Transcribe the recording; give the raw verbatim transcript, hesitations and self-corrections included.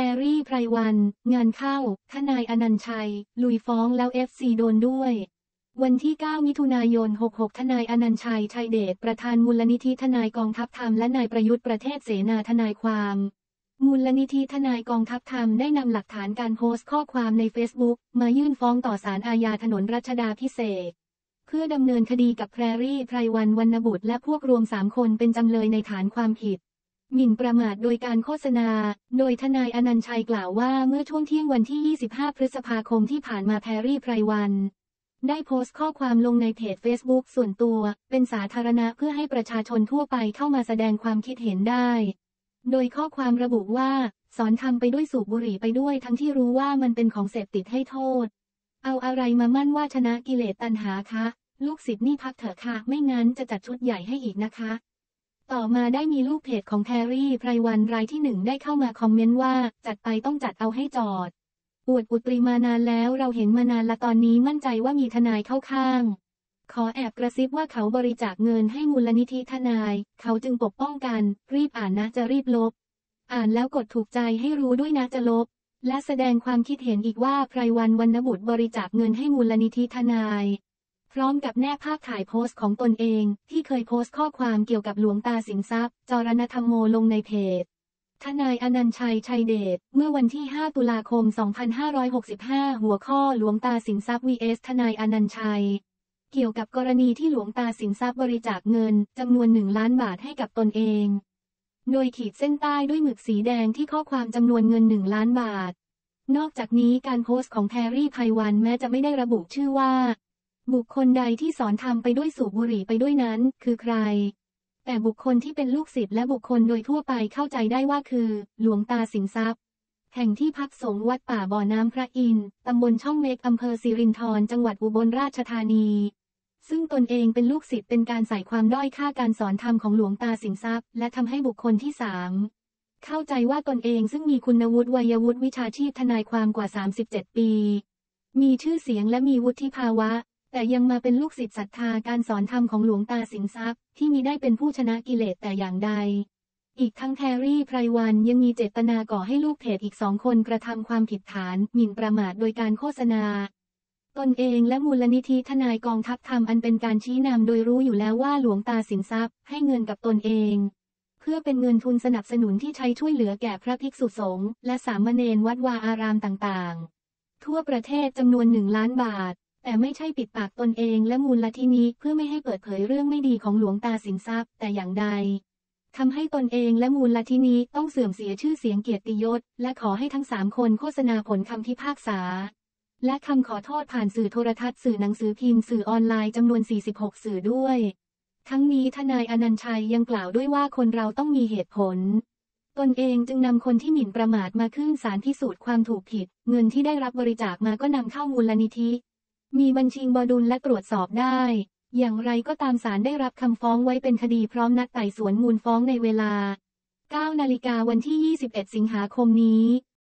รรี่ไพรวันงานเข้าทนายอนันต์ชัยลุยฟ้องแล้ว เอฟ ซี โดนด้วยวันที่เก้ามิถุนายนหกหกทนายอนันต์ชัยชัยเดชประธานมูลนิธิทนายกองทัพธรรมและนายประยุทธ์ประเทศเสนาทนายความมูลนิธิทนายกองทัพธรรมได้นำหลักฐานการโพสต์ข้อความในเฟซบุ๊กมายื่นฟ้องต่อศาลอาญาถนนรัชดาภิเษกเพื่อดำเนินคดีกับแพรรี่ไพรวันวรรณบุตรและพวกรวมสามคนเป็นจำเลยในฐานความผิดหมิ่นประมาทโดยการโฆษณาโดยทนายอนันต์ชัยกล่าวว่าเมื่อช่วงเที่ยงวันที่ยี่สิบห้าพฤษภาคมที่ผ่านมาแพรรี่ไพรวันได้โพสต์ข้อความลงในเพจ Facebook ส่วนตัวเป็นสาธารณะเพื่อให้ประชาชนทั่วไปเข้ามาแสดงความคิดเห็นได้โดยข้อความระบุว่าสอนทำไปด้วยสูบบุหรี่ไปด้วยทั้งที่รู้ว่ามันเป็นของเสพติดให้โทษเอาอะไรมามั่นว่าชนะกิเลสตัณหาคะลูกศิษย์นี่พักเถอะค่ะไม่งั้นจะจัดชุดใหญ่ให้อีกนะคะต่อมาได้มีลูกเพจของแพรรี่ไพรวันรายที่หนึ่งได้เข้ามาคอมเมนต์ว่าจัดไปต้องจัดเอาให้จอดอวดอุตริมานานแล้วเราเห็นมานานละตอนนี้มั่นใจว่ามีทนายเข้าข้างขอแอบกระซิบว่าเขาบริจาคเงินให้มูลนิธิทนายเขาจึงปกป้องกันรีบอ่านนะจะรีบลบอ่านแล้วกดถูกใจให้รู้ด้วยนะจะลบและแสดงความคิดเห็นอีกว่าไพรวันวรรณบุตรบริจาคเงินให้มูลนิธิทนายพร้อมกับแนบภาพถ่ายโพสต์ของตนเองที่เคยโพสต์ข้อความเกี่ยวกับหลวงตาสินทรัพย์จรณธรรมโมลงในเพจทนายอนันต์ชัยชัยเดชเมื่อวันที่ห้าตุลาคมสองพันห้าร้อยหกสิบห้าหัวข้อหลวงตาสินทรัพย์ วี เอส ทนายอนันต์ชัยเกี่ยวกับกรณีที่หลวงตาสินทรัพย์บริจาคเงินจำนวนหนึ่งล้านบาทให้กับตนเองโดยขีดเส้นใต้ด้วยหมึกสีแดงที่ข้อความจำนวนเงินหนึ่งล้านบาทนอกจากนี้การโพสต์ของแพรรี่ไพรวันแม้จะไม่ได้ระบุชื่อว่าบุคคลใดที่สอนทำไปด้วยสูบบุหรี่ไปด้วยนั้นคือใครแต่บุคคลที่เป็นลูกศิษย์และบุคคลโดยทั่วไปเข้าใจได้ว่าคือหลวงตาสินทรัพย์แห่งที่พักสงฆ์วัดป่าบ่อน้ำพระอินทร์ตำบลช่องเม็กอำเภอสิรินธรจังหวัดอุบลราชธานีซึ่งตนเองเป็นลูกศิษย์เป็นการใส่ความด้อยค่าการสอนธรรมของหลวงตาสินทรัพย์และทำให้บุคคลที่สามเข้าใจว่าตนเองซึ่งมีคุณวุฒิวัยวุฒิวิชาชีพทนายความกว่าสามสิบเจ็ดปีมีชื่อเสียงและมีวุฒิภาวะแต่ยังมาเป็นลูกศิษย์ศรัทธาการสอนธรรมของหลวงตาสินทรัพย์ที่มิได้เป็นผู้ชนะกิเลสแต่อย่างใดอีกทั้งแพรรี่ไพรวันยังมีเจตนาก่อให้ลูกเพจอีกสองคนกระทำความผิดฐานหมิ่นประมาทโดยการโฆษณาตนเองและมูลนิธิทนายกองทัพธรรมอันเป็นการชี้นำโดยรู้อยู่แล้วว่าหลวงตาสินทรัพย์ให้เงินกับตนเองเพื่อเป็นเงินทุนสนับสนุนที่ใช้ช่วยเหลือแก่พระภิกษุสงฆ์และสามเณรวัดวาอารามต่างๆทั่วประเทศจำนวนหนึ่งล้านบาทแต่ไม่ใช่ปิดปากตนเองและมูลนิธินี้เพื่อไม่ให้เปิดเผยเรื่องไม่ดีของหลวงตาสินทรัพย์แต่อย่างใดทำให้ตนเองและมูลนิธินี้ต้องเสื่อมเสียชื่อเสียงเกียรติยศและขอให้ทั้งสามคนโฆษณาผลคำพิพากษาและคำขอโทษผ่านสื่อโทรทัศน์สื่อหนังสือพิมพ์สื่อออนไลน์จำนวนสี่สิบหกสื่อด้วยทั้งนี้ทนายอนันต์ชัยยังกล่าวด้วยว่าคนเราต้องมีเหตุผลตนเองจึงนำคนที่หมิ่นประมาทมาขึ้นศาลพิสูจน์ความถูกผิดเงินที่ได้รับบริจาคมาก็นำเข้ามูลนิธิมีบัญชีบดุลและตรวจสอบได้อย่างไรก็ตามศาลได้รับคำฟ้องไว้เป็นคดีพร้อมนัดไต่สวนมูลฟ้องในเวลา เก้านาฬิกาวันที่ยี่สิบเอ็ดสิงหาคมนี้